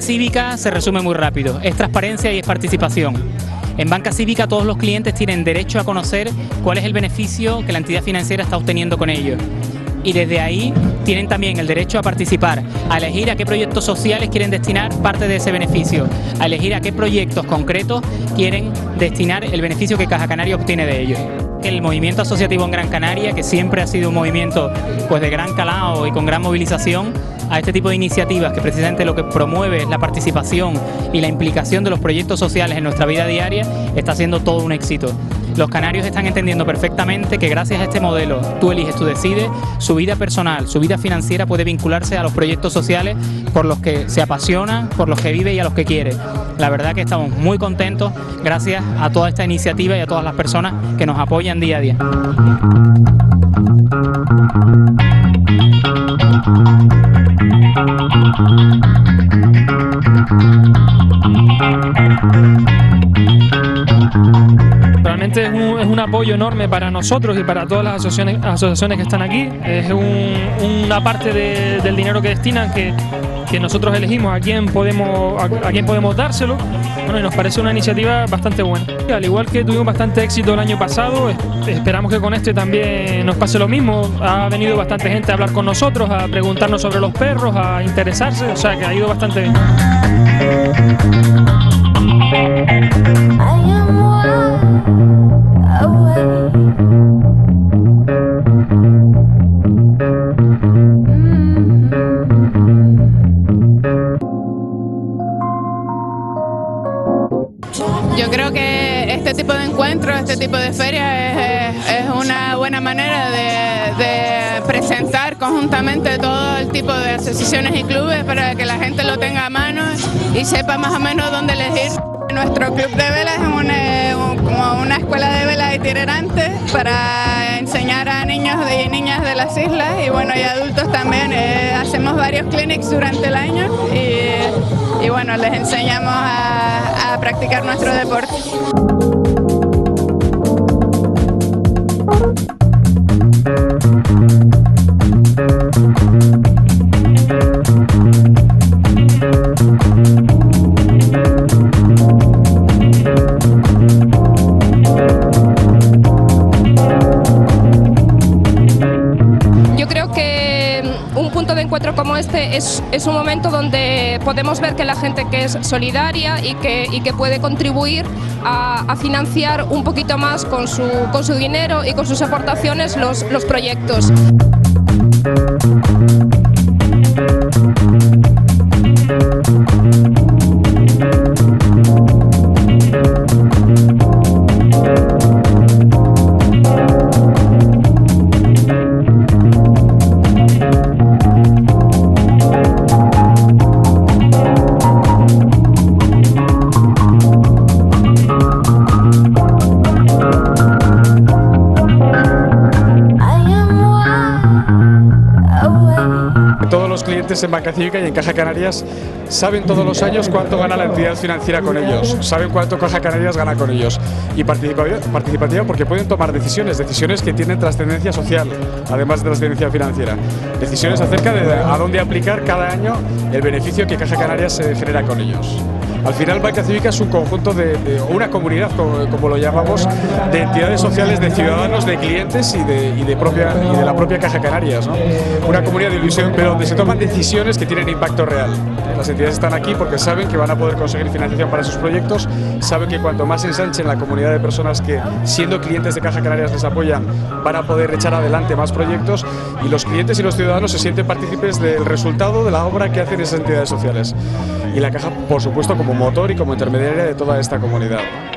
Cívica se resume muy rápido, es transparencia y es participación. En Banca Cívica todos los clientes tienen derecho a conocer cuál es el beneficio que la entidad financiera está obteniendo con ellos. Y desde ahí tienen también el derecho a participar, a elegir a qué proyectos sociales quieren destinar parte de ese beneficio, a elegir a qué proyectos concretos quieren destinar el beneficio que Caja Canaria obtiene de ellos. El movimiento asociativo en Gran Canaria, que siempre ha sido un movimiento pues, de gran calado y con gran movilización, a este tipo de iniciativas que precisamente lo que promueve es la participación y la implicación de los proyectos sociales en nuestra vida diaria, está siendo todo un éxito. Los canarios están entendiendo perfectamente que gracias a este modelo, tú eliges, tú decides, su vida personal, su vida financiera puede vincularse a los proyectos sociales por los que se apasiona, por los que vive y a los que quiere. La verdad que estamos muy contentos gracias a toda esta iniciativa y a todas las personas que nos apoyan día a día. Realmente es un apoyo enorme para nosotros y para todas las asociaciones que están aquí. Es una parte del dinero que destinan que nosotros elegimos a quién podemos dárselo. Bueno, y nos parece una iniciativa bastante buena. Al igual que tuvimos bastante éxito el año pasado, esperamos que con este también nos pase lo mismo. Ha venido bastante gente a hablar con nosotros, a preguntarnos sobre los perros, a interesarse, o sea que ha ido bastante bien. Yo creo que este tipo de encuentros, este tipo de ferias es una buena manera de presentar conjuntamente todo el tipo de asociaciones y clubes para que la gente lo tenga a mano y sepa más o menos dónde elegir. Nuestro club de velas es como una escuela de velas itinerante para enseñar a niños y niñas de las islas y bueno, y adultos también. Hacemos varios clinics durante el año y bueno, les enseñamos a practicar nuestro deporte. Yo creo que un punto de encuentro como este es un momento donde podemos ver que la gente que es solidaria y que puede contribuir a financiar un poquito más con su dinero y con sus aportaciones los proyectos. Todos los clientes en Banca Cívica y en Caja Canarias saben todos los años cuánto gana la entidad financiera con ellos, saben cuánto Caja Canarias gana con ellos y participativa porque pueden tomar decisiones que tienen trascendencia social, además de trascendencia financiera, decisiones acerca de a dónde aplicar cada año el beneficio que Caja Canarias se genera con ellos. Al final Banca Cívica es un conjunto de una comunidad, como lo llamamos, de entidades sociales, de ciudadanos, de clientes y de la propia Caja Canarias, ¿no? Una comunidad de ilusión, pero donde se toman decisiones que tienen impacto real. Las entidades están aquí porque saben que van a poder conseguir financiación para sus proyectos, saben que cuanto más ensanchen la comunidad de personas que, siendo clientes de Caja Canarias, les apoyan, van a poder echar adelante más proyectos y los clientes y los ciudadanos se sienten partícipes del resultado de la obra que hacen esas entidades sociales. Y la Caja, por supuesto, como motor y como intermediaria de toda esta comunidad, ¿no?